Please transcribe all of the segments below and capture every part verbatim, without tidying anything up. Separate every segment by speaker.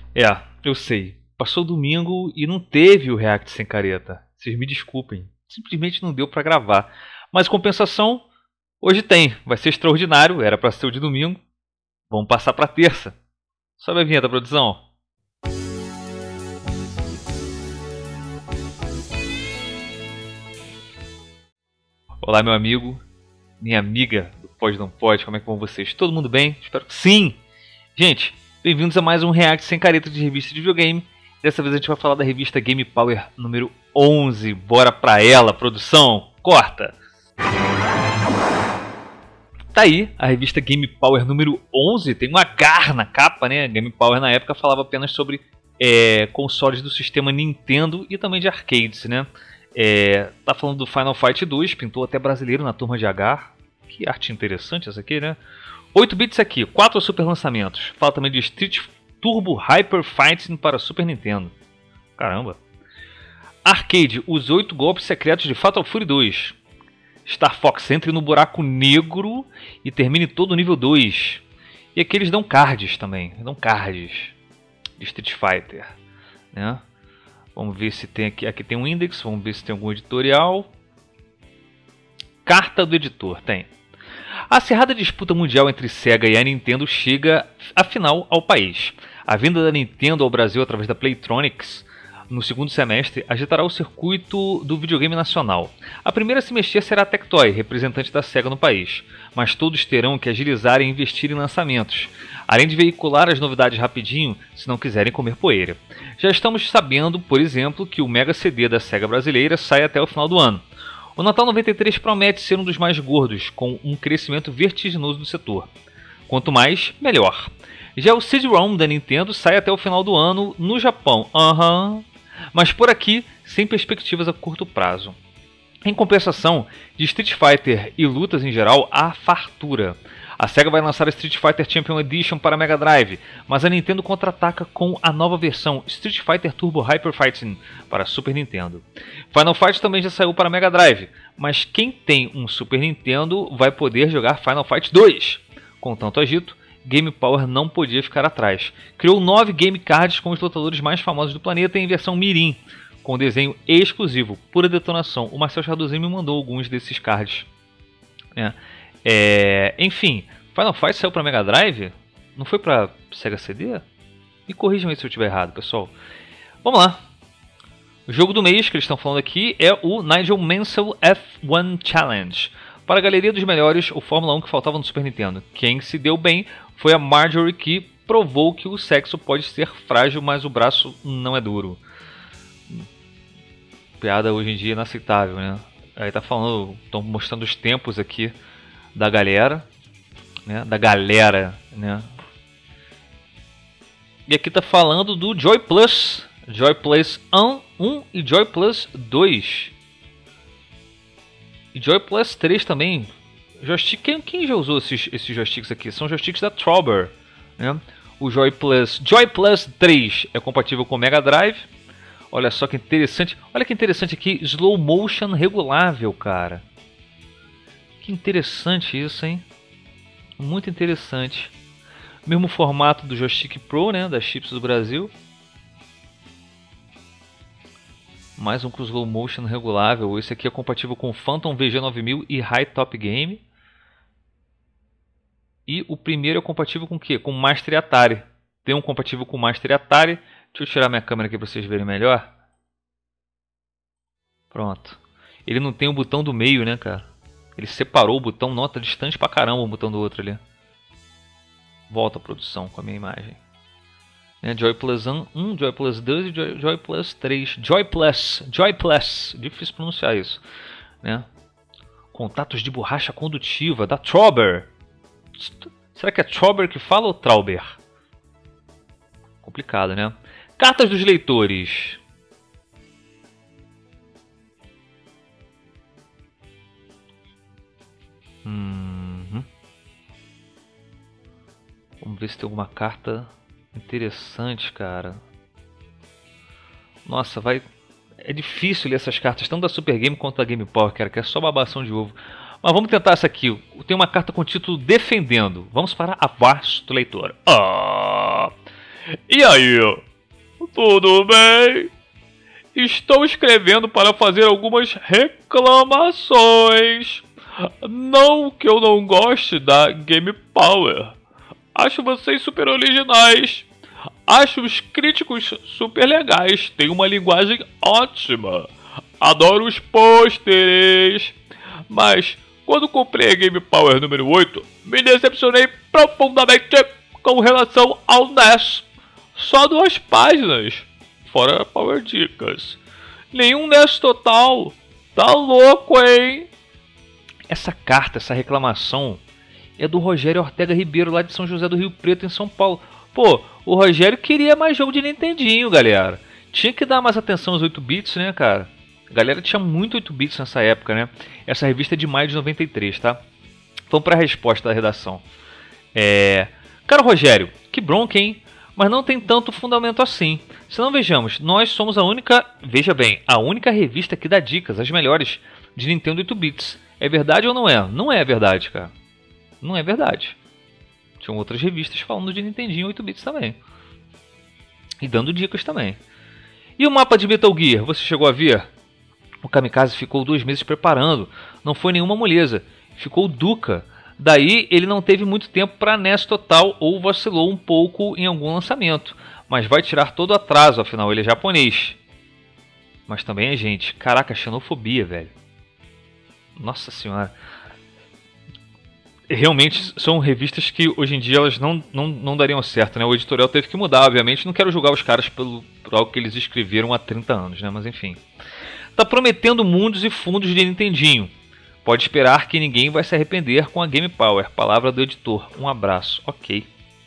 Speaker 1: É, eu sei. Passou domingo e não teve o React sem careta. Vocês me desculpem. Simplesmente não deu pra gravar. Mas compensação, hoje tem. Vai ser extraordinário. Era pra ser o de domingo. Vamos passar pra terça. Sobe a vinheta, produção. Olá, meu amigo. Minha amiga do Pode Não Pode. Como é que vão vocês? Todo mundo bem? Espero que sim. Gente, bem-vindos a mais um React sem careta de revista de videogame. Dessa vez a gente vai falar da revista Game Power número onze. Bora pra ela, produção. Corta. Tá aí, a revista Game Power número onze. Tem um H na capa, né? Game Power na época falava apenas sobre é, consoles do sistema Nintendo e também de arcades, né? É, tá falando do Final Fight dois, pintou até brasileiro na turma de H. Que arte interessante essa aqui, né? oito bits aqui, quatro super lançamentos. Fala também de Street Turbo Hyper Fighting para Super Nintendo. Caramba. Arcade, os oito golpes secretos de Fatal Fury dois. Star Fox, entre no buraco negro e termine todo o nível dois. E aqui eles dão cards também, dão cards de Street Fighter, né? Vamos ver se tem aqui, aqui tem um index, vamos ver se tem algum editorial. Carta do editor, tem. A acirrada disputa mundial entre Sega e a Nintendo chega, afinal, ao país. A vinda da Nintendo ao Brasil através da Playtronics no segundo semestre agitará o circuito do videogame nacional. A primeira a se mexer será a Tectoy, representante da Sega no país, mas todos terão que agilizar e investir em lançamentos, além de veicular as novidades rapidinho se não quiserem comer poeira. Já estamos sabendo, por exemplo, que o Mega C D da Sega brasileira sai até o final do ano. O Natal noventa e três promete ser um dos mais gordos, com um crescimento vertiginoso do setor. Quanto mais, melhor. Já o C D-ROM da Nintendo sai até o final do ano no Japão. Aham. Uhum. Mas por aqui, sem perspectivas a curto prazo. Em compensação, de Street Fighter e lutas em geral, há fartura. A Sega vai lançar a Street Fighter Champion Edition para Mega Drive, mas a Nintendo contra-ataca com a nova versão Street Fighter Turbo Hyper Fighting para Super Nintendo. Final Fight também já saiu para Mega Drive, mas quem tem um Super Nintendo vai poder jogar Final Fight dois. Com tanto agito, Game Power não podia ficar atrás. Criou nove game cards com os lutadores mais famosos do planeta em versão Mirim, com desenho exclusivo, pura detonação. O Marcel Chardozin me mandou alguns desses cards. É. É, enfim, Final Fight saiu para Mega Drive? Não foi para Sega C D? Me corrijam aí se eu estiver errado, pessoal. Vamos lá. O jogo do mês que eles estão falando aqui é o Nigel Mansell F um Challenge. Para a galeria dos melhores, o Fórmula um que faltava no Super Nintendo. Quem se deu bem foi a Marjorie, que provou que o sexo pode ser frágil, mas o braço não é duro. Piada hoje em dia inaceitável, né? Aí tá falando, estão mostrando os tempos aqui da galera, né? Da galera, né? E aqui tá falando do Joy Plus, Joy Plus um e Joy Plus dois. E Joy Plus três também. Joystick, quem, quem já usou esses, esses joysticks aqui? São joysticks da Trober, né? O Joy Plus, Joy Plus três é compatível com o Mega Drive. Olha só que interessante. Olha que interessante aqui, slow motion regulável, cara. Que interessante isso, hein? Muito interessante. Mesmo formato do joystick Pro, né? Da Chips do Brasil. Mais um com slow motion regulável. Esse aqui é compatível com Phantom V G nove mil e High Top Game. E o primeiro é compatível com o quê? Com Master e Atari. Tem um compatível com Master e Atari. Deixa eu tirar minha câmera aqui para vocês verem melhor. Pronto. Ele não tem o botão do meio, né, cara? Ele separou o botão, nota distante pra caramba um botão do outro ali. Volta a produção com a minha imagem. Né, Joy Plus um, Joy Plus dois e Joy, Joy Plus três. Joy Plus, Joy Plus, difícil pronunciar isso, né? Contatos de borracha condutiva da Trober. Será que é Trober que fala ou Trauber? Complicado, né? Cartas dos leitores. Uhum. Vamos ver se tem alguma carta interessante, cara. Nossa, vai... É difícil ler essas cartas, tanto da Super Game quanto da Game Power, cara, que é só babação de ovo. Mas vamos tentar essa aqui. Tem uma carta com o título Defendendo. Vamos para a vasto leitor. Oh! E aí, tudo bem? Estou escrevendo para fazer algumas reclamações. Não que eu não goste da Game Power. Acho vocês super originais. Acho os críticos super legais. Tem uma linguagem ótima. Adoro os pôsteres. Mas quando comprei a Game Power número oito, me decepcionei profundamente com relação ao N E S. Só duas páginas. Fora Power Dicas. Nenhum N E S total. Tá louco, hein? Essa carta, essa reclamação é do Rogério Ortega Ribeiro, lá de São José do Rio Preto, em São Paulo. Pô, o Rogério queria mais jogo de Nintendinho, galera. Tinha que dar mais atenção aos oito bits, né, cara? A galera tinha muito oito bits nessa época, né? Essa revista é de maio de noventa e três, tá? Vamos para a resposta da redação. É... Cara, Rogério, que bronca, hein? Mas não tem tanto fundamento assim. Se não, vejamos, nós somos a única... Veja bem, a única revista que dá dicas, as melhores, de Nintendo oito bits. É verdade ou não é? Não é verdade, cara. Não é verdade. Tinham outras revistas falando de Nintendinho oito bits também. E dando dicas também. E o mapa de Metal Gear, você chegou a ver? O Kamikaze ficou dois meses preparando. Não foi nenhuma moleza. Ficou duca. Daí ele não teve muito tempo para N E S total ou vacilou um pouco em algum lançamento. Mas vai tirar todo o atraso, afinal ele é japonês. Mas também é gente. Caraca, xenofobia, velho. Nossa senhora. Realmente são revistas que hoje em dia elas não, não, não dariam certo, né? O editorial teve que mudar, obviamente. Não quero julgar os caras pelo, por algo que eles escreveram há trinta anos, né? Mas enfim. Tá prometendo mundos e fundos de Nintendinho. Pode esperar que ninguém vai se arrepender com a Game Power. Palavra do editor. Um abraço. Ok.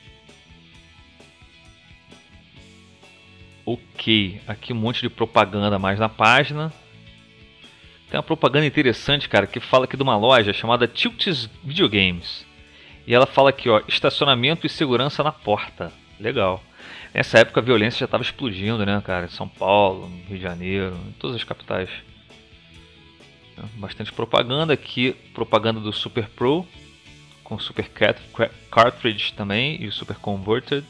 Speaker 1: Ok. Aqui um monte de propaganda mais na página. Tem uma propaganda interessante, cara, que fala aqui de uma loja chamada Tilts Videogames. E ela fala aqui, ó, estacionamento e segurança na porta. Legal. Nessa época a violência já estava explodindo, né, cara? Em São Paulo, no Rio de Janeiro, em todas as capitais. Bastante propaganda aqui, propaganda do Super Pro, com Super Cartridge também e o Super Converted.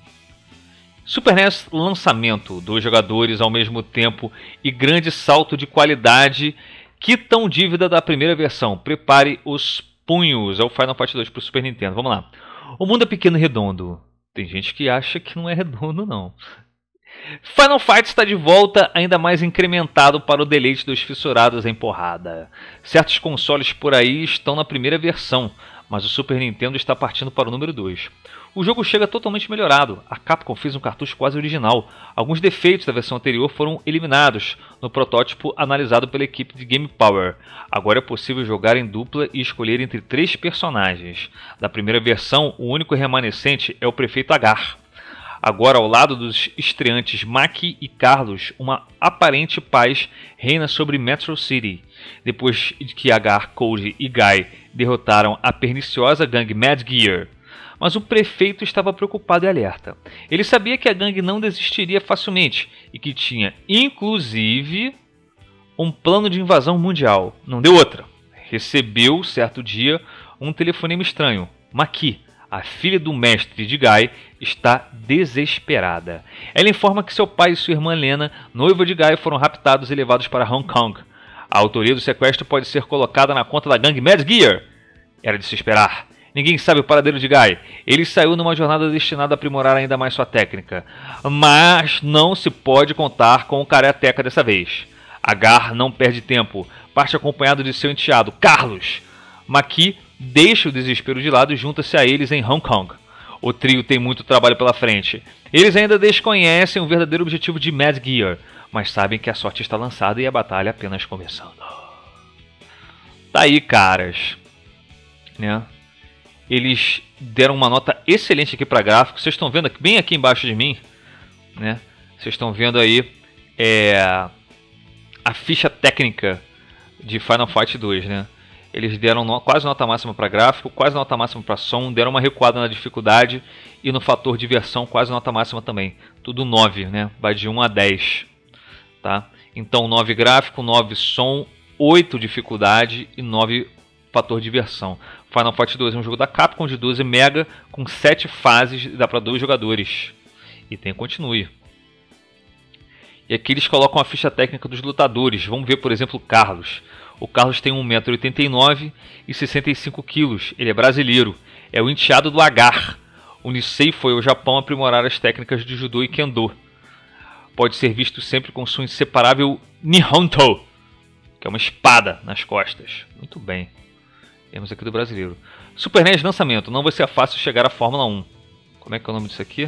Speaker 1: Super N E S lançamento, dois jogadores ao mesmo tempo e grande salto de qualidade. Quitam dívida da primeira versão. Prepare os punhos. É o Final Fight dois para o Super Nintendo. Vamos lá. O mundo é pequeno e redondo. Tem gente que acha que não é redondo, não. Final Fight está de volta, ainda mais incrementado para o deleite dos fissurados em porrada. Certos consoles por aí estão na primeira versão, mas o Super Nintendo está partindo para o número dois. O jogo chega totalmente melhorado. A Capcom fez um cartucho quase original. Alguns defeitos da versão anterior foram eliminados no protótipo analisado pela equipe de Game Power. Agora é possível jogar em dupla e escolher entre três personagens. Da primeira versão, o único remanescente é o Prefeito Agar. Agora, ao lado dos estreantes Maki e Carlos, uma aparente paz reina sobre Metro City. Depois de que Agar, Cody e Guy derrotaram a perniciosa gangue Mad Gear. Mas o prefeito estava preocupado e alerta. Ele sabia que a gangue não desistiria facilmente e que tinha, inclusive, um plano de invasão mundial. Não deu outra. Recebeu, certo dia, um telefonema estranho. Maki, a filha do mestre de Guy, está desesperada. Ela informa que seu pai e sua irmã Lena, noiva de Guy, foram raptados e levados para Hong Kong. A autoria do sequestro pode ser colocada na conta da gangue Mad Gear. Era de se esperar. Ninguém sabe o paradeiro de Guy. Ele saiu numa jornada destinada a aprimorar ainda mais sua técnica. Mas não se pode contar com o Karateka dessa vez. Agar não perde tempo. Parte acompanhado de seu enteado, Carlos. Maki deixa o desespero de lado e junta-se a eles em Hong Kong. O trio tem muito trabalho pela frente. Eles ainda desconhecem o verdadeiro objetivo de Mad Gear, mas sabem que a sorte está lançada e a batalha apenas começando. Tá aí, caras. Né? Eles deram uma nota excelente aqui para gráfico. Vocês estão vendo aqui, bem aqui embaixo de mim, né? Vocês estão vendo aí é, a ficha técnica de Final Fight dois, né? Eles deram no, quase nota máxima para gráfico, quase nota máxima para som, deram uma recuada na dificuldade e no fator diversão quase nota máxima também. Tudo nove, né? Vai de um a dez, tá? Então nove gráfico, nove som, oito dificuldade e nove fator diversão. Final Fight dois é um jogo da Capcom de doze mega com sete fases, dá para dois jogadores. E tem continue. E aqui eles colocam a ficha técnica dos lutadores. Vamos ver, por exemplo, o Carlos. O Carlos tem um metro e oitenta e nove e sessenta e cinco quilos. Ele é brasileiro. É o enteado do Agar. O Nisei foi ao Japão aprimorar as técnicas de judô e kendo. Pode ser visto sempre com sua inseparável Nihonto, que é uma espada nas costas. Muito bem. Temos aqui do brasileiro. Super N E S lançamento. Não vai ser fácil chegar à Fórmula um. Como é que é o nome disso aqui?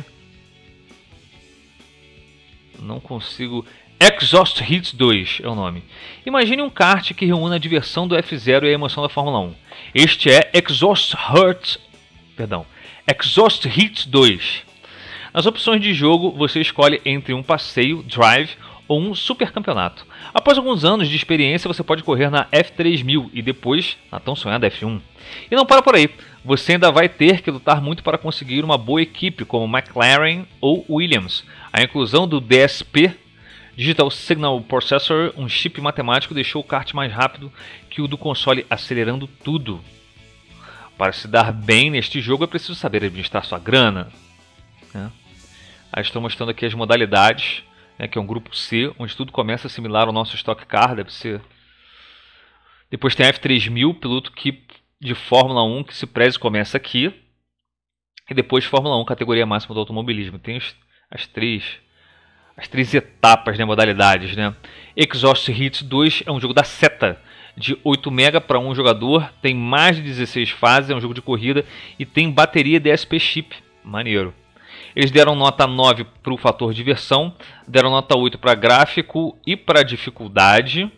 Speaker 1: Não consigo... Exhaust Hits dois é o nome. Imagine um kart que reúne a diversão do F zero e a emoção da Fórmula um. Este é Exhaust Hurts... Perdão. Exhaust Hits dois. Nas opções de jogo, você escolhe entre um passeio, drive ou um super campeonato. Após alguns anos de experiência, você pode correr na F três mil e depois na tão sonhada F um. E não para por aí. Você ainda vai ter que lutar muito para conseguir uma boa equipe como McLaren ou Williams. A inclusão do D S P, Digital Signal Processor, um chip matemático, deixou o kart mais rápido que o do console, acelerando tudo. Para se dar bem neste jogo é preciso saber administrar sua grana. Né? Aí estou mostrando aqui as modalidades, né, que é um grupo C, onde tudo começa similar ao nosso Stock Car, deve ser. Depois tem a F três mil, piloto que, de Fórmula um, que se preze começa aqui. E depois Fórmula um, categoria máxima do automobilismo. Tem as, as três... As três etapas, né, modalidades, né? Exhaust Hits dois é um jogo da seta, de oito mega para um jogador, tem mais de dezesseis fases, é um jogo de corrida e tem bateria D S P chip, maneiro. Eles deram nota nove para o fator diversão, deram nota oito para gráfico e para dificuldade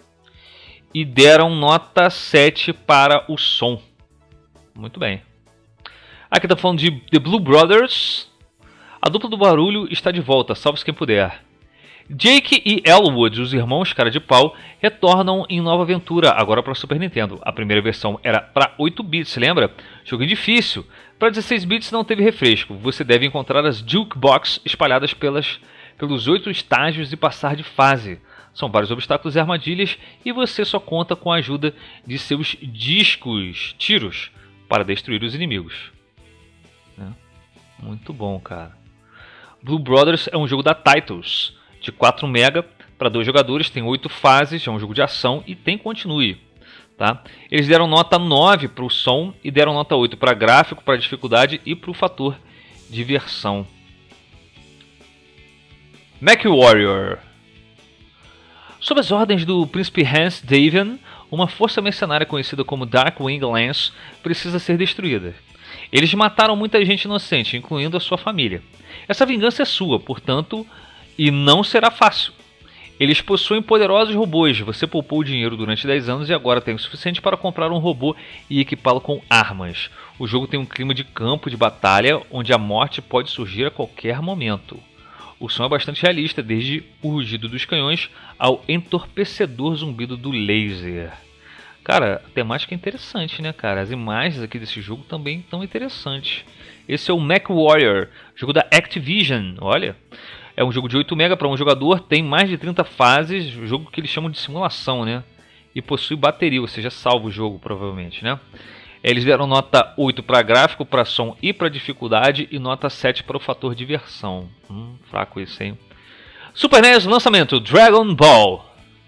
Speaker 1: e deram nota sete para o som. Muito bem. Aqui está falando de The Blue Brothers. A dupla do barulho está de volta, salve-se quem puder. Jake e Elwood, os irmãos cara de pau, retornam em nova aventura, agora para Super Nintendo. A primeira versão era para oito bits, lembra? Jogo difícil. Para dezesseis bits não teve refresco. Você deve encontrar as Jukebox espalhadas pelas, pelos oito estágios e passar de fase. São vários obstáculos e armadilhas e você só conta com a ajuda de seus discos, tiros, para destruir os inimigos. É. Muito bom, cara. Blue Brothers é um jogo da Titles, de quatro mega para dois jogadores, tem oito fases, é um jogo de ação e tem continue. Tá? Eles deram nota nove para o som e deram nota oito para gráfico, para dificuldade e para o fator diversão. MechWarrior. Sob as ordens do príncipe Hans Davian, uma força mercenária conhecida como Darkwing Lance precisa ser destruída. Eles mataram muita gente inocente, incluindo a sua família. Essa vingança é sua, portanto, e não será fácil. Eles possuem poderosos robôs. Você poupou dinheiro durante dez anos e agora tem o suficiente para comprar um robô e equipá-lo com armas. O jogo tem um clima de campo de batalha, onde a morte pode surgir a qualquer momento. O som é bastante realista, desde o rugido dos canhões ao entorpecedor zumbido do laser. Cara, a temática é interessante, né, cara? As imagens aqui desse jogo também estão interessantes. Esse é o MechWarrior, jogo da Activision, olha. É um jogo de oito mega para um jogador, tem mais de trinta fases, jogo que eles chamam de simulação, né? E possui bateria, ou seja, salva o jogo, provavelmente, né? Eles deram nota oito para gráfico, para som e para dificuldade, e nota sete para o fator diversão. Hum, fraco isso, hein? Super N E S lançamento, Dragon Ball.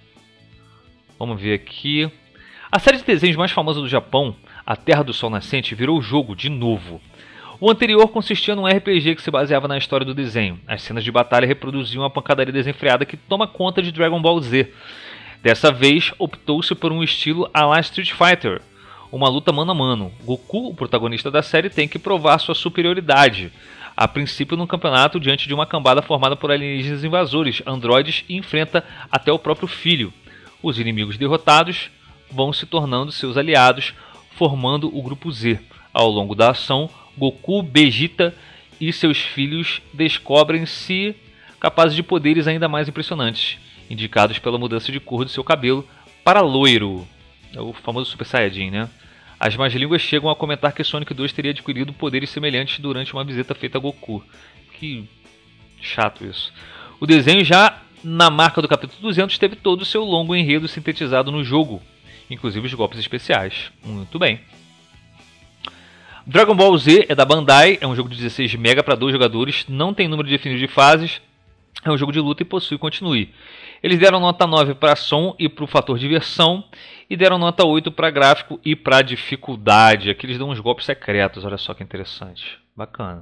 Speaker 1: Vamos ver aqui. A série de desenhos mais famosa do Japão, A Terra do Sol Nascente, virou jogo de novo. O anterior consistia num R P G que se baseava na história do desenho. As cenas de batalha reproduziam a pancadaria desenfreada que toma conta de Dragon Ball Z. Dessa vez, optou-se por um estilo à la Street Fighter, uma luta mano a mano. Goku, o protagonista da série, tem que provar sua superioridade, a princípio num campeonato diante de uma cambada formada por alienígenas invasores, androides, e enfrenta até o próprio filho. Os inimigos derrotados vão se tornando seus aliados, formando o Grupo Z. Ao longo da ação, Goku, Vegeta e seus filhos descobrem-se capazes de poderes ainda mais impressionantes, indicados pela mudança de cor do seu cabelo para loiro. É o famoso Super Saiyajin, né? As más línguas chegam a comentar que Sonic dois teria adquirido poderes semelhantes durante uma visita feita a Goku. Que chato isso. O desenho já na marca do capítulo duzentos teve todo o seu longo enredo sintetizado no jogo, inclusive os golpes especiais. Muito bem. Dragon Ball Z é da Bandai, é um jogo de dezesseis megabytes para dois jogadores, não tem número definido de fases, é um jogo de luta e possui continue. Eles deram nota nove para som e para o fator diversão, e deram nota oito para gráfico e para dificuldade. Aqui eles dão uns golpes secretos, olha só que interessante. Bacana.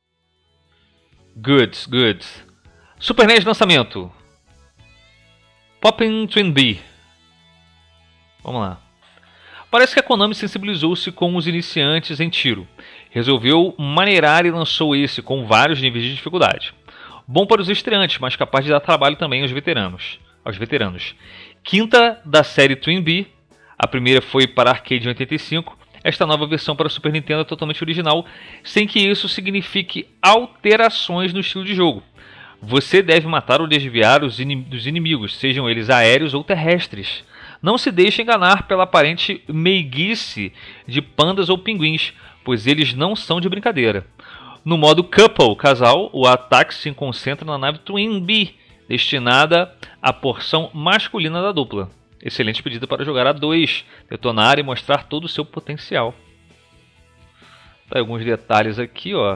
Speaker 1: Good, good. Super N E S lançamento. Poppin Twin Bee. Vamos lá. Parece que a Konami sensibilizou-se com os iniciantes em tiro. Resolveu maneirar e lançou esse com vários níveis de dificuldade. Bom para os estreantes, mas capaz de dar trabalho também aos veteranos. Aos veteranos. Quinta da série Twin Bee. A primeira foi para arcade em oitenta e cinco. Esta nova versão para Super Nintendo é totalmente original, sem que isso signifique alterações no estilo de jogo. Você deve matar ou desviar os inim- dos inimigos, sejam eles aéreos ou terrestres. Não se deixe enganar pela aparente meiguice de pandas ou pinguins, pois eles não são de brincadeira. No modo Couple, casal, o ataque se concentra na nave Twin Bee, destinada à porção masculina da dupla. Excelente pedida para jogar a dois, detonar e mostrar todo o seu potencial. Tá, alguns detalhes aqui, ó.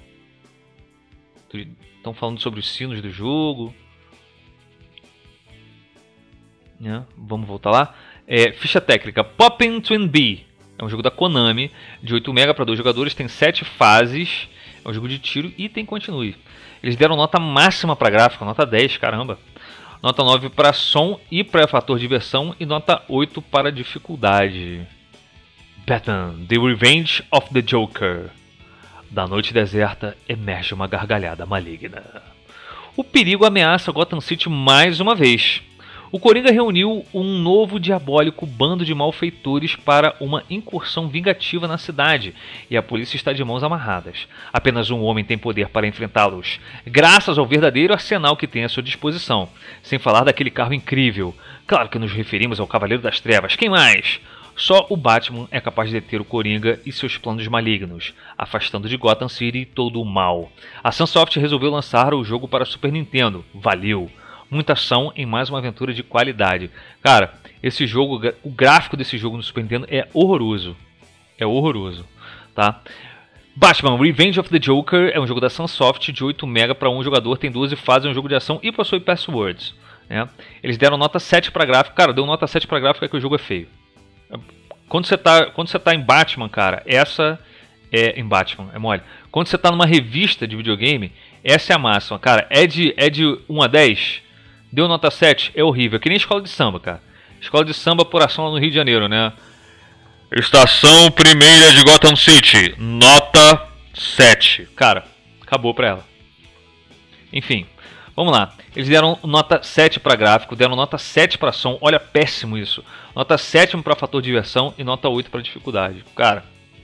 Speaker 1: Estão falando sobre os sinos do jogo. É, vamos voltar lá. É, ficha técnica. Poppin Twin Bee. É um jogo da Konami, de oito megabytes para dois jogadores, tem sete fases. É um jogo de tiro e tem continue. Eles deram nota máxima para gráfico, nota dez, caramba. Nota nove para som e para fator diversão e nota oito para dificuldade. Batman, The Revenge of the Joker. Da noite deserta emerge uma gargalhada maligna. O perigo ameaça Gotham City mais uma vez. O Coringa reuniu um novo diabólico bando de malfeitores para uma incursão vingativa na cidade, e a polícia está de mãos amarradas. Apenas um homem tem poder para enfrentá-los, graças ao verdadeiro arsenal que tem à sua disposição. Sem falar daquele carro incrível. Claro que nos referimos ao Cavaleiro das Trevas. Quem mais? Só o Batman é capaz de deter o Coringa e seus planos malignos, afastando de Gotham City todo o mal. A Sunsoft resolveu lançar o jogo para Super Nintendo. Valeu! Muita ação em mais uma aventura de qualidade. Cara, esse jogo, o gráfico desse jogo no Super Nintendo é horroroso. É horroroso, tá? Batman Revenge of the Joker é um jogo da Sunsoft de oito megabytes para um jogador, tem doze fases, é um jogo de ação e possui passwords, né? Eles deram nota sete para gráfico. Cara, deu nota sete para gráfico é que o jogo é feio. Quando você tá, quando você tá em Batman, cara, essa é em Batman, é mole. Quando você tá numa revista de videogame, essa é a máxima, cara. É de, é de um a dez. Deu nota sete, é horrível. É que nem escola de samba, cara. Escola de samba por ação lá no Rio de Janeiro, né? Estação Primeira de Gotham City. Nota sete. Cara, acabou pra ela. Enfim, vamos lá. Eles deram nota sete pra gráfico, deram nota sete pra som. Olha, péssimo isso. Nota sete pra fator de diversão e nota oito pra dificuldade. Cara,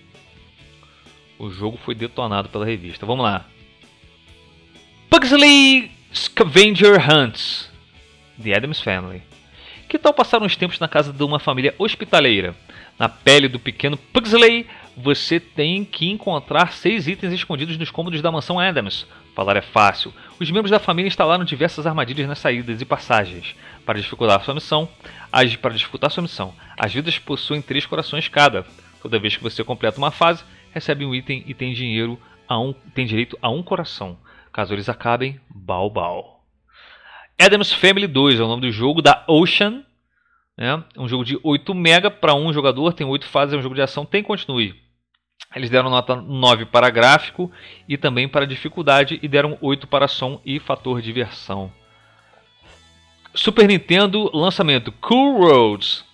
Speaker 1: o jogo foi detonado pela revista. Vamos lá. Pugsley Scavenger Hunts. The Addams Family. Que tal passar uns tempos na casa de uma família hospitaleira? Na pele do pequeno Pugsley, você tem que encontrar seis itens escondidos nos cômodos da mansão Addams. Falar é fácil. Os membros da família instalaram diversas armadilhas nas saídas e passagens. Para dificultar sua missão, as, para dificultar sua missão, as vidas possuem três corações cada. Toda vez que você completa uma fase, recebe um item e tem, dinheiro a um, tem direito a um coração. Caso eles acabem, bau bau. Addams Family dois é o nome do jogo da Ocean. É um jogo de oito megabytes para um jogador, tem oito fases, é um jogo de ação, tem continue. Eles deram nota nove para gráfico e também para dificuldade e deram oito para som e fator diversão. Super Nintendo lançamento Cool Roads.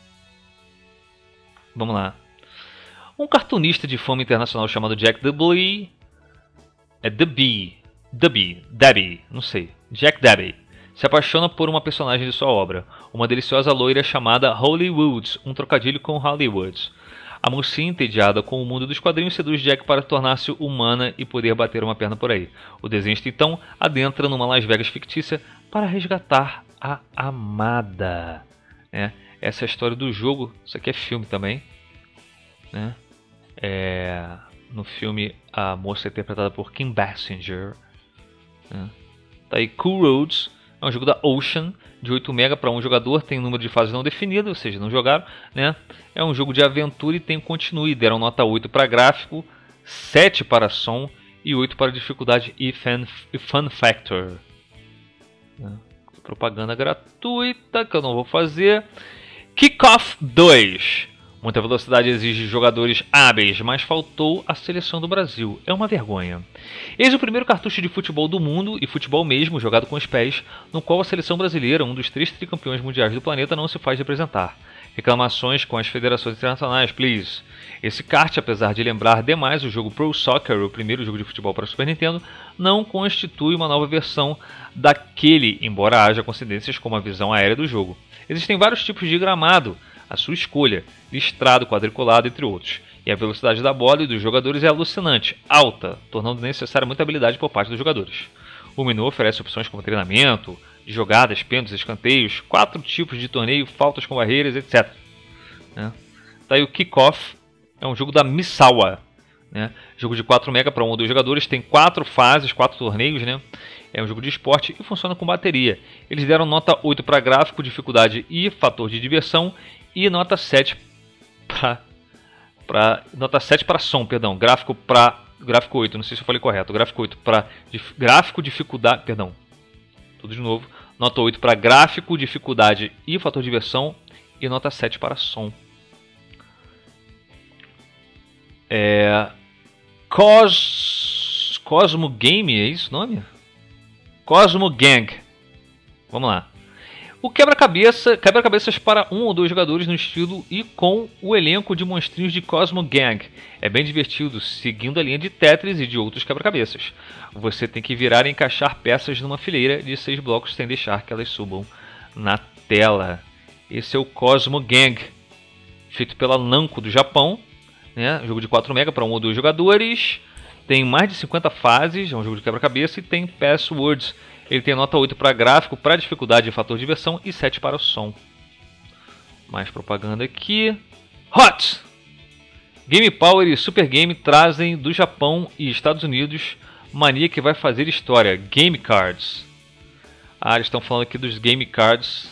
Speaker 1: Vamos lá. Um cartunista de fama internacional chamado Jack Debby, é Debby, Debby, Debby, não sei, Jack Debby, se apaixona por uma personagem de sua obra, uma deliciosa loira chamada Hollywood, um trocadilho com Hollywood. A mocinha, entediada com o mundo dos quadrinhos, seduz Jack para tornar-se humana e poder bater uma perna por aí. O desenhista então adentra numa Las Vegas fictícia para resgatar a amada. É, essa é a história do jogo. Isso aqui é filme também, né? É, no filme a moça é interpretada por Kim Basinger, né? Tá aí Cool Roads. É um jogo da Ocean, de oito mega para um jogador, tem um número de fases não definido, ou seja, não jogaram, né? É um jogo de aventura e tem continue, deram nota oito para gráfico, sete para som e oito para dificuldade e fun, e fun factor. Propaganda gratuita que eu não vou fazer. Kickoff dois. Muita velocidade exige jogadores hábeis, mas faltou a seleção do Brasil. É uma vergonha. Eis o primeiro cartucho de futebol do mundo, e futebol mesmo, jogado com os pés, no qual a seleção brasileira, um dos três tricampeões mundiais do planeta, não se faz representar. Reclamações com as federações internacionais, please. Esse kart, apesar de lembrar demais o jogo Pro Soccer, o primeiro jogo de futebol para Super Nintendo, não constitui uma nova versão daquele, embora haja coincidências com a visão aérea do jogo. Existem vários tipos de gramado, a sua escolha, listrado, quadriculado, entre outros. E a velocidade da bola e dos jogadores é alucinante, alta, tornando necessária muita habilidade por parte dos jogadores. O menu oferece opções como treinamento, de jogadas, pênaltis, escanteios, quatro tipos de torneio, faltas com barreiras, etcétera. Né? Daí o Kickoff é um jogo da Misawa. Né? Jogo de quatro mega para um ou dois jogadores, tem quatro fases, quatro torneios, né? É um jogo de esporte e funciona com bateria. Eles deram nota oito para gráfico, dificuldade e fator de diversão e nota sete para para nota sete para som, perdão, gráfico para gráfico oito, não sei se eu falei correto, gráfico oito para dif, gráfico, dificuldade, perdão. Tudo de novo. Nota oito para gráfico, dificuldade e fator de diversão e nota sete para som. É Cos Cosmo Game, é isso o nome? Cosmo Gang. Vamos lá. O quebra-cabeça, quebra-cabeças para um ou dois jogadores no estilo e com o elenco de monstrinhos de Cosmo Gang. É bem divertido, seguindo a linha de Tetris e de outros quebra-cabeças. Você tem que virar e encaixar peças numa fileira de seis blocos sem deixar que elas subam na tela. Esse é o Cosmo Gang, feito pela Namco do Japão. Né? Jogo de quatro mega para um ou dois jogadores. Tem mais de cinquenta fases, é um jogo de quebra-cabeça e tem passwords. Ele tem nota oito para gráfico, para dificuldade e fator de diversão e sete para o som. Mais propaganda aqui. Hot! Game Power e Super Game trazem do Japão e Estados Unidos mania que vai fazer história. Game Cards. Ah, eles estão falando aqui dos Game Cards.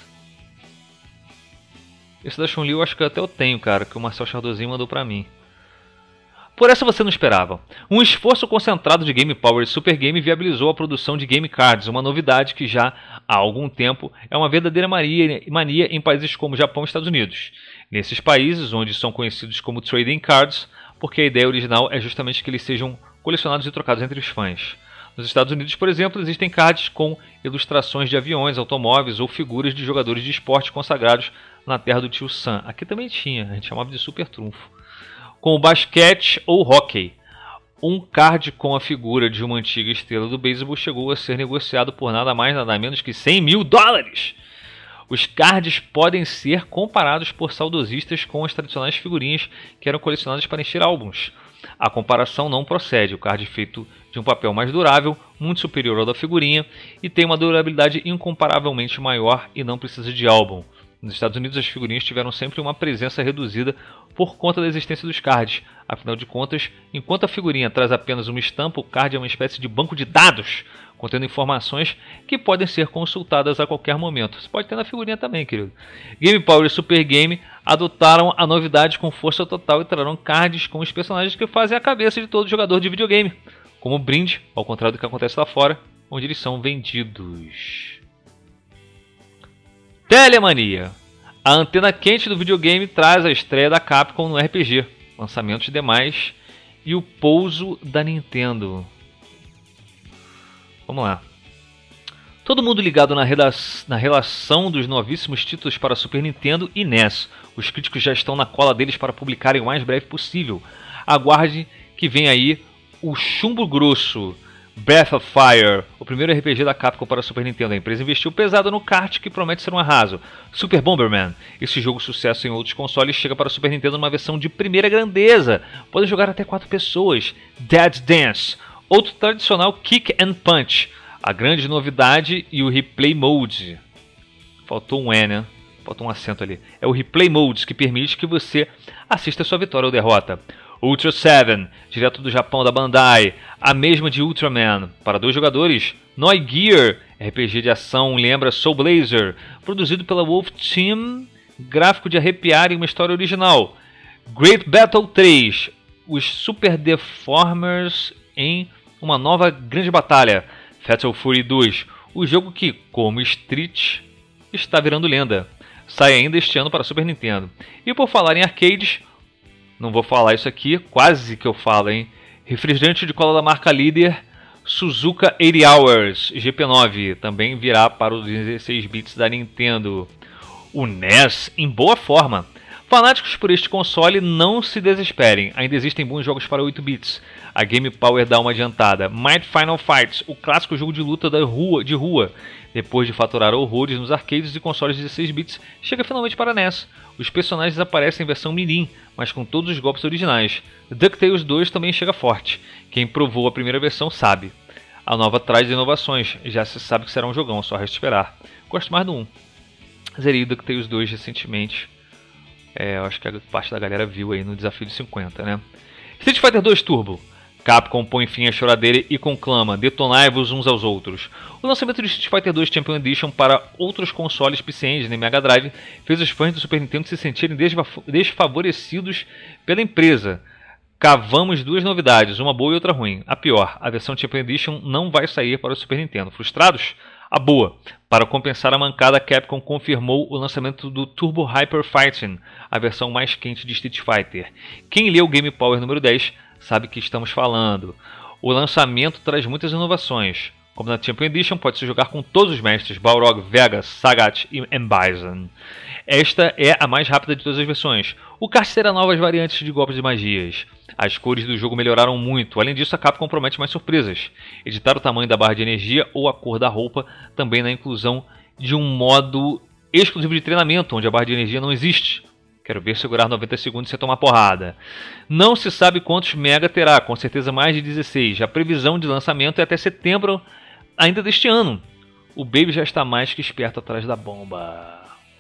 Speaker 1: Esse da Chun-Li eu acho que até eu tenho, cara, que o Marcel Chardozinho mandou pra mim. Por essa você não esperava. Um esforço concentrado de Game Power e Super Game viabilizou a produção de Game Cards, uma novidade que já há algum tempo é uma verdadeira mania, mania em países como Japão e Estados Unidos. Nesses países, onde são conhecidos como Trading Cards, porque a ideia original é justamente que eles sejam colecionados e trocados entre os fãs. Nos Estados Unidos, por exemplo, existem cards com ilustrações de aviões, automóveis ou figuras de jogadores de esporte consagrados na terra do tio Sam. Aqui também tinha, a gente chamava de Super Trunfo. Com o basquete ou hóquei. Um card com a figura de uma antiga estrela do beisebol chegou a ser negociado por nada mais nada menos que cem mil dólares. Os cards podem ser comparados por saudosistas com as tradicionais figurinhas que eram colecionadas para encher álbuns. A comparação não procede, o card é feito de um papel mais durável, muito superior ao da figurinha, e tem uma durabilidade incomparavelmente maior e não precisa de álbum. Nos Estados Unidos, as figurinhas tiveram sempre uma presença reduzida por conta da existência dos cards. Afinal de contas, enquanto a figurinha traz apenas uma estampa, o card é uma espécie de banco de dados, contendo informações que podem ser consultadas a qualquer momento. Você pode ter na figurinha também, querido. Game Power e Super Game adotaram a novidade com força total e trarão cards com os personagens que fazem a cabeça de todo jogador de videogame, como brinde, ao contrário do que acontece lá fora, onde eles são vendidos. Telemania. A antena quente do videogame traz a estreia da Capcom no R P G, lançamentos demais e o pouso da Nintendo. Vamos lá. Todo mundo ligado na, na relação dos novíssimos títulos para Super Nintendo e N E S. Os críticos já estão na cola deles para publicarem o mais breve possível. Aguarde que vem aí o chumbo grosso. Breath of Fire, o primeiro R P G da Capcom para Super Nintendo. A empresa investiu pesado no kart que promete ser um arraso. Super Bomberman. Esse jogo sucesso em outros consoles chega para Super Nintendo numa versão de primeira grandeza. Pode jogar até quatro pessoas. Dead Dance. Outro tradicional Kick and Punch. A grande novidade e o Replay Mode. Faltou um E, né? Faltou um acento ali. É o Replay Mode que permite que você assista a sua vitória ou derrota. Ultra sete, direto do Japão da Bandai, a mesma de Ultraman. Para dois jogadores, Noi Gear R P G de ação lembra Soul Blazer, produzido pela Wolf Team, gráfico de arrepiar e uma história original. Great Battle três, os Super Deformers em uma nova grande batalha. Fatal Fury dois, o jogo que, como Street, está virando lenda. Sai ainda este ano para Super Nintendo. E por falar em arcades, não vou falar isso aqui, quase que eu falo, hein? Refrigerante de cola da marca líder, Suzuka oitenta Hours G P nove, também virá para os dezesseis bits da Nintendo. O N E S em boa forma. Fanáticos por este console, não se desesperem, ainda existem bons jogos para oito bits. A Game Power dá uma adiantada. Might Final Fights, o clássico jogo de luta da rua, de rua, depois de faturar horrores nos arcades e consoles de dezesseis bits, chega finalmente para N E S. Os personagens aparecem em versão mirim, mas com todos os golpes originais. DuckTales dois também chega forte. Quem provou a primeira versão sabe. A nova traz inovações, já se sabe que será um jogão, só resta esperar. Gosto mais do um. Zerei DuckTales dois recentemente. É, eu acho que a parte da galera viu aí no desafio de cinquenta, né? Street Fighter dois Turbo. Capcom põe fim à choradeira e conclama: detonai-vos uns aos outros. O lançamento de Street Fighter dois Champion Edition para outros consoles P C Engine e Mega Drive fez os fãs do Super Nintendo se sentirem desfavorecidos pela empresa. Cavamos duas novidades, uma boa e outra ruim. A pior, a versão Champion Edition não vai sair para o Super Nintendo. Frustrados? A boa. Para compensar a mancada, a Capcom confirmou o lançamento do Turbo Hyper Fighting, a versão mais quente de Street Fighter. Quem leu o Game Power número dez sabe que estamos falando. O lançamento traz muitas inovações. Como na Champion Edition, pode-se jogar com todos os mestres, Balrog, Vega, Sagat e Bison. Esta é a mais rápida de todas as versões. O kart terá novas variantes de golpes e magias. As cores do jogo melhoraram muito. Além disso, a Capcom promete mais surpresas. Editar o tamanho da barra de energia ou a cor da roupa, também na inclusão de um modo exclusivo de treinamento, onde a barra de energia não existe. Quero ver segurar noventa segundos sem tomar porrada. Não se sabe quantos mega terá, com certeza mais de dezesseis. A previsão de lançamento é até setembro ainda deste ano. O Baby já está mais que esperto atrás da bomba.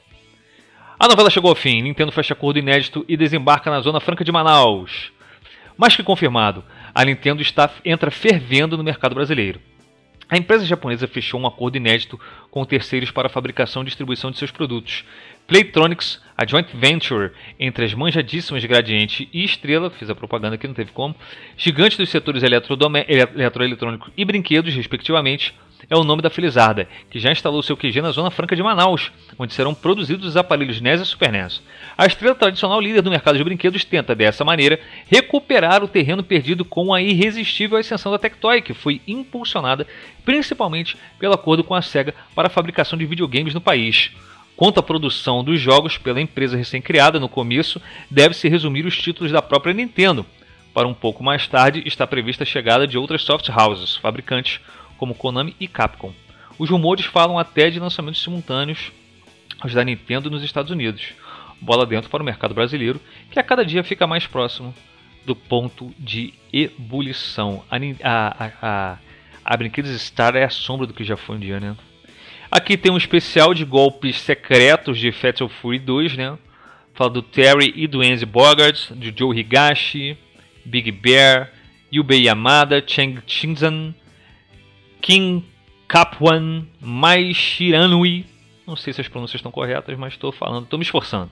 Speaker 1: A novela chegou ao fim. Nintendo fecha acordo inédito e desembarca na Zona Franca de Manaus. Mais que confirmado, a Nintendo está, entra fervendo no mercado brasileiro. A empresa japonesa fechou um acordo inédito com terceiros para a fabricação e distribuição de seus produtos. Playtronics, a joint venture entre as manjadíssimas Gradiente e Estrela, fiz a propaganda aqui, não teve como, gigantes dos setores eletroeletrônicos e brinquedos, respectivamente, é o nome da Felizarda, que já instalou seu Q G na Zona Franca de Manaus, onde serão produzidos os aparelhos N E S e Super N E S. A Estrela, tradicional líder do mercado de brinquedos, tenta, dessa maneira, recuperar o terreno perdido com a irresistível ascensão da Tectoy, que foi impulsionada principalmente pelo acordo com a SEGA para a fabricação de videogames no país. Quanto à produção dos jogos pela empresa recém-criada no começo, deve-se resumir os títulos da própria Nintendo. Para um pouco mais tarde, está prevista a chegada de outras soft houses, fabricantes como Konami e Capcom. Os rumores falam até de lançamentos simultâneos aos da Nintendo nos Estados Unidos. Bola dentro para o mercado brasileiro, que a cada dia fica mais próximo do ponto de ebulição. A, a, a, a Brinquedos Star é a sombra do que já foi um dia, né? Aqui tem um especial de golpes secretos de Fatal Fury dois, né? Fala do Terry e do Enzi Bogart, de Joe Higashi, Big Bear, Yubei Yamada, Cheng Shinzan, Kim Kapwan, Mai Shiranui. Não sei se as pronúncias estão corretas, mas estou falando, estou me esforçando.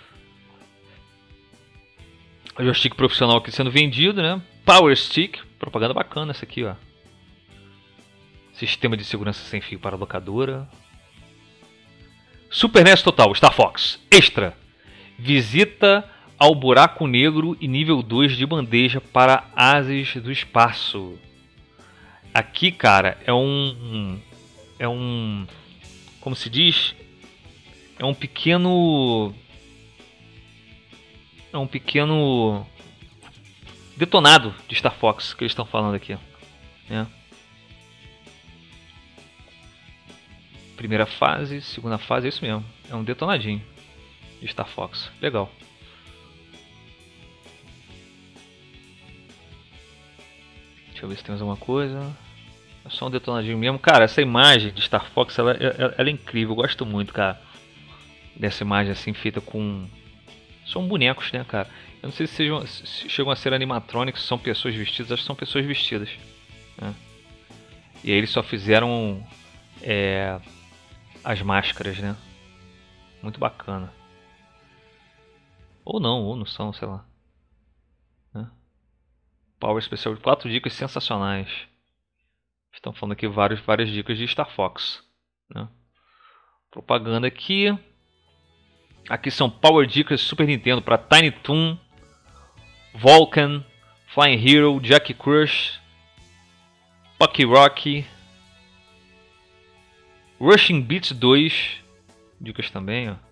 Speaker 1: O joystick profissional aqui sendo vendido, né? Power Stick, propaganda bacana essa aqui, ó. Sistema de segurança sem fio para a locadora. Super N E S Total, Star Fox, Extra. Visita ao buraco negro e nível dois de bandeja para ases do espaço. Aqui, cara, é um... É um... Como se diz? É um pequeno... É um pequeno... detonado de Star Fox que eles estão falando aqui. Né? Primeira fase, segunda fase, é isso mesmo. É um detonadinho de Star Fox. Legal. Deixa eu ver se tem mais alguma coisa. É só um detonadinho mesmo. Cara, essa imagem de Star Fox, ela, ela, ela é incrível. Eu gosto muito, cara. Dessa imagem assim, feita com... São bonecos, né, cara? Eu não sei se, sejam, se chegam a ser animatronics, são pessoas vestidas. Acho que são pessoas vestidas. Né? E aí eles só fizeram... é, as máscaras, né? Muito bacana. Ou não, ou não são, sei lá. Né? Power especial de quatro dicas sensacionais. Estão falando aqui vários, várias dicas de Star Fox. Né? Propaganda aqui. Aqui são Power Dicas Super Nintendo para Tiny Toon, Vulcan, Flying Hero, Jack Crush, Pocky Rocky, Rushing Beats dois. Dicas também, ó.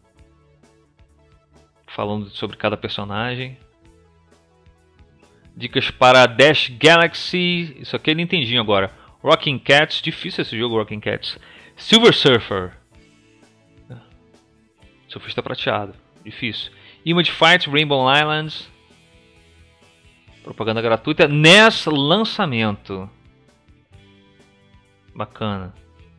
Speaker 1: Falando sobre cada personagem. Dicas para Dash Galaxy. Isso aqui é Nintendinho agora. Rocking Cats. Difícil esse jogo, Rocking Cats. Silver Surfer. Surfista prateado. Difícil. Image Fight, Rainbow Islands. Propaganda gratuita. N E S lançamento. Bacana.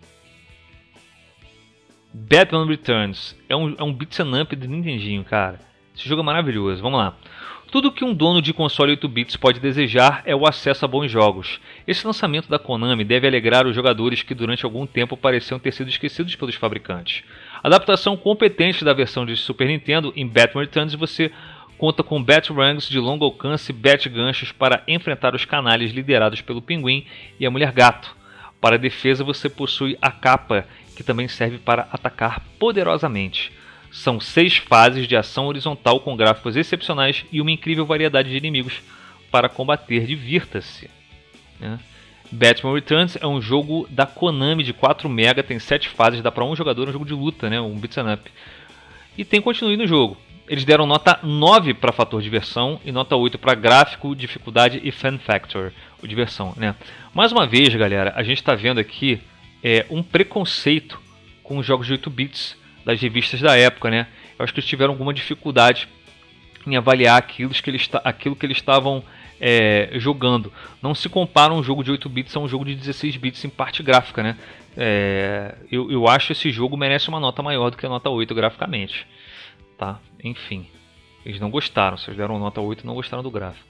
Speaker 1: Batman Returns. É um, é um beat'em up do Nintendinho, cara. Esse jogo é maravilhoso. Vamos lá. Tudo que um dono de console oito bits pode desejar é o acesso a bons jogos. Esse lançamento da Konami deve alegrar os jogadores que durante algum tempo pareciam ter sido esquecidos pelos fabricantes. Adaptação competente da versão de Super Nintendo, em Batman Returns você conta com Batarangs de longo alcance e Bat-ganchos para enfrentar os canalhas liderados pelo Pinguim e a Mulher Gato. Para a defesa você possui a capa, que também serve para atacar poderosamente. São seis fases de ação horizontal com gráficos excepcionais e uma incrível variedade de inimigos para combater. Divirta-se. Né? Batman Returns é um jogo da Konami de quatro mega, tem sete fases, dá para um jogador, é um jogo de luta, né? Um beat'em up. E tem continue no jogo. Eles deram nota nove para fator diversão e nota oito para gráfico, dificuldade e fan factor, o diversão. Né? Mais uma vez, galera, a gente está vendo aqui é, um preconceito com os jogos de oito bits das revistas da época, né? Eu acho que eles tiveram alguma dificuldade em avaliar aquilo que eles, aquilo que eles estavam é, jogando. Não se compara um jogo de oito bits a um jogo de dezesseis bits em parte gráfica, né? É, eu, eu acho que esse jogo merece uma nota maior do que a nota oito graficamente. Tá? Enfim, eles não gostaram. Se eles deram nota oito, não gostaram do gráfico.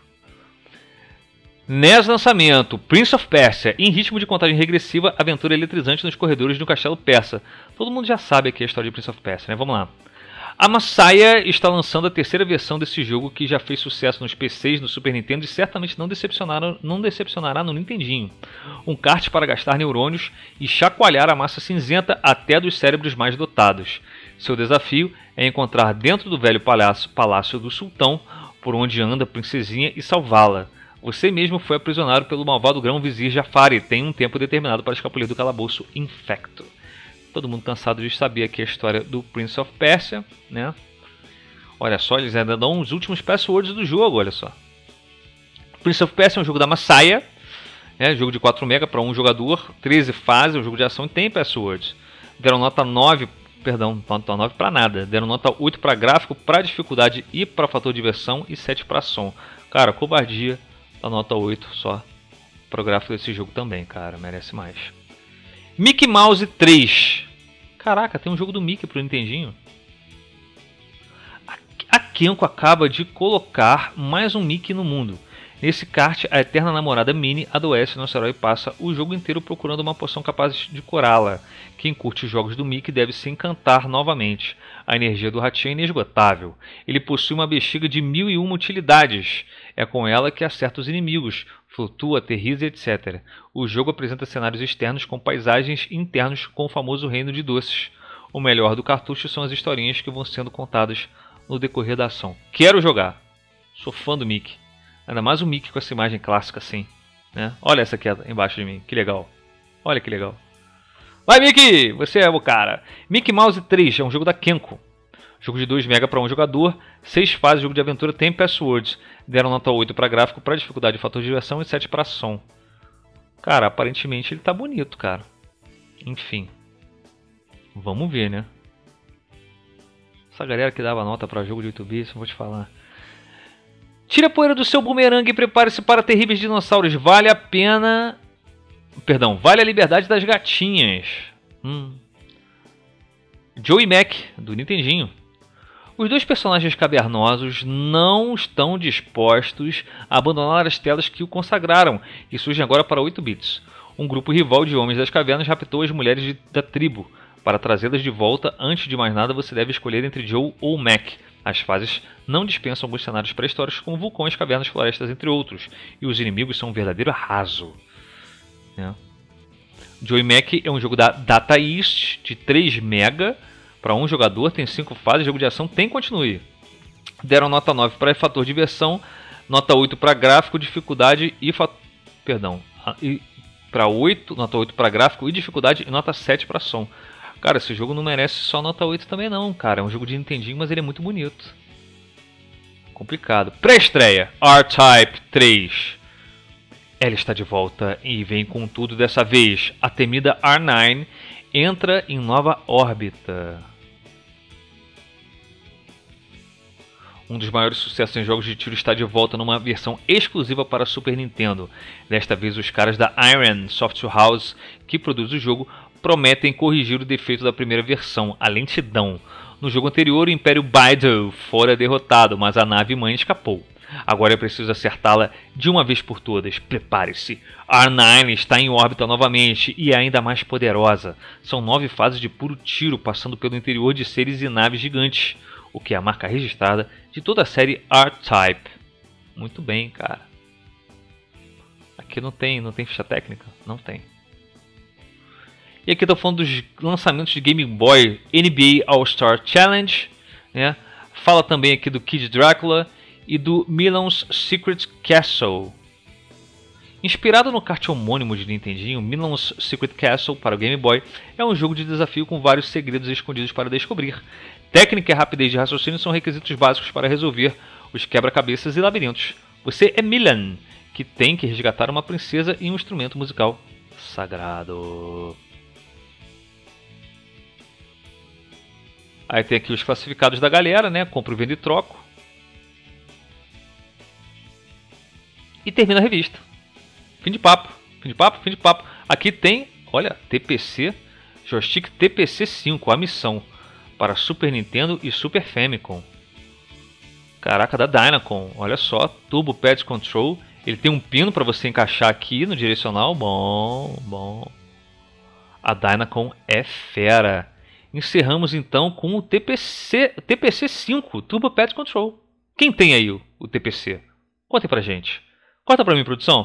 Speaker 1: N E S lançamento, Prince of Persia, em ritmo de contagem regressiva, aventura eletrizante nos corredores de um castelo persa. Todo mundo já sabe aqui a história de Prince of Persia, né? Vamos lá. A Masaya está lançando a terceira versão desse jogo que já fez sucesso nos P Cs, no Super Nintendo e certamente não, decepcionaram, não decepcionará no Nintendinho. Um kart para gastar neurônios e chacoalhar a massa cinzenta até dos cérebros mais dotados. Seu desafio é encontrar dentro do velho palácio, palácio do sultão, por onde anda a princesinha, e salvá-la. Você mesmo foi aprisionado pelo malvado grão-vizir Jafar e tem um tempo determinado para escapulir do calabouço infecto. Todo mundo cansado de saber aqui a história do Prince of Persia, né? Olha só, eles ainda dão os últimos passwords do jogo, olha só. Prince of Persia é um jogo da Masaya, né? Jogo de quatro mega para um jogador, treze fases, um jogo de ação e tem passwords. Deram nota nove, perdão, nota nove para nada. Deram nota oito para gráfico, para dificuldade e para fator de diversão e sete para som. Cara, covardia. A nota oito só para o gráfico desse jogo também, cara, merece mais. Mickey Mouse três. Caraca, tem um jogo do Mickey pro Nintendinho. A Kenko acaba de colocar mais um Mickey no mundo. Nesse kart, a eterna namorada Minnie adoece e nosso herói passa o jogo inteiro procurando uma poção capaz de curá-la. Quem curte os jogos do Mickey deve se encantar novamente. A energia do ratinho é inesgotável. Ele possui uma bexiga de mil e uma utilidades. É com ela que acerta os inimigos, flutua, aterriza, etcétera. O jogo apresenta cenários externos com paisagens internos com o famoso reino de doces. O melhor do cartucho são as historinhas que vão sendo contadas no decorrer da ação. Quero jogar. Sou fã do Mickey. Ainda mais o Mickey com essa imagem clássica assim. Né? Olha essa aqui embaixo de mim. Que legal. Olha que legal. Vai, Mickey! Você é o cara. Mickey Mouse três é um jogo da Kenko. Jogo de dois mega para um jogador. seis fases, jogo de aventura, tem passwords. Deram nota oito para gráfico, para dificuldade e fator de diversão e sete para som. Cara, aparentemente ele tá bonito, cara. Enfim. Vamos ver, né? Essa galera que dava nota para jogo de oito bits, eu vou te falar. Tire a poeira do seu bumerangue e prepare-se para terríveis dinossauros. Vale a pena... Perdão, vale a liberdade das gatinhas. Hum. Joey Mac, do Nintendinho. Os dois personagens cavernosos não estão dispostos a abandonar as telas que o consagraram e surgem agora para oito bits. um grupo rival de homens das cavernas raptou as mulheres de, da tribo. Para trazê-las de volta, antes de mais nada, você deve escolher entre Joe ou Mac. As fases não dispensam alguns cenários pré-históricos como vulcões, cavernas, florestas, entre outros. E os inimigos são um verdadeiro arraso. É. Joe e Mac é um jogo da Data East de três mega para um jogador, tem cinco fases, jogo de ação, tem continue. Deram nota nove para fator diversão, nota oito para gráfico, dificuldade e fa... perdão, e para oito, nota oito para gráfico e dificuldade e nota sete para som. Cara, esse jogo não merece só nota oito também não, cara. É um jogo de Nintendinho, mas ele é muito bonito. Complicado. Pré-estreia, R-Type três. Ela está de volta e vem com tudo dessa vez. A temida R nove entra em nova órbita. Um dos maiores sucessos em jogos de tiro está de volta numa versão exclusiva para Super Nintendo. Desta vez os caras da Iron Software House, que produz o jogo, prometem corrigir o defeito da primeira versão, a lentidão. No jogo anterior, o Império Baidu fora derrotado, mas a nave-mãe escapou. Agora é preciso acertá-la de uma vez por todas. Prepare-se. R nove está em órbita novamente e é ainda mais poderosa. São nove fases de puro tiro, passando pelo interior de seres e naves gigantes, o que é a marca registrada de toda a série R-Type. Muito bem, cara. Aqui não tem, não tem ficha técnica? Não tem. E aqui estou falando dos lançamentos de Game Boy N B A All-Star Challenge, né? Fala também aqui do Kid Drácula e do Milan's Secret Castle. Inspirado no kart homônimo de Nintendinho, Milan's Secret Castle para o Game Boy é um jogo de desafio com vários segredos escondidos para descobrir. Técnica e rapidez de raciocínio são requisitos básicos para resolver os quebra-cabeças e labirintos. Você é Milan, que tem que resgatar uma princesa e um instrumento musical sagrado. Aí tem aqui os classificados da galera, né? Compro, vendo e troco. E termina a revista. Fim de papo. Fim de papo, fim de papo. Aqui tem, olha, T P C, joystick T P C cinco, a missão para Super Nintendo e Super Famicom. Caraca, da Dynacon, olha só, Turbo Pad Control. Ele tem um pino para você encaixar aqui no direcional. Bom, bom. A Dynacon é fera. Encerramos então com o T P C, T P C cinco, Turbo Pad Control. Quem tem aí o, o T P C? Contem pra gente. Corta pra mim, produção.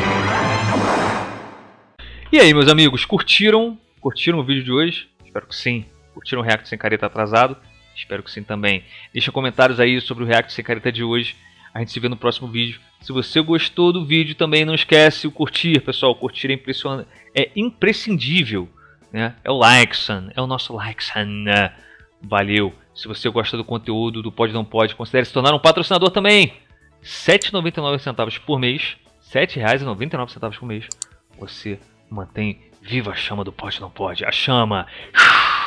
Speaker 1: E aí, meus amigos, curtiram? Curtiram o vídeo de hoje? Espero que sim. Curtiram o React Sem Careta atrasado? Espero que sim também. Deixa comentários aí sobre o React Sem Careta de hoje. A gente se vê no próximo vídeo. Se você gostou do vídeo também, não esquece o curtir, pessoal. O curtir é, impressionante, é imprescindível. Né? É o Likeson, é o nosso Likeson. Né? Valeu. Se você gosta do conteúdo do Pode Não Pode, considere se tornar um patrocinador também. sete reais e noventa e nove centavos por mês. sete reais e noventa e nove centavos por mês. Você mantém viva a chama do Pode Não Pode. A chama.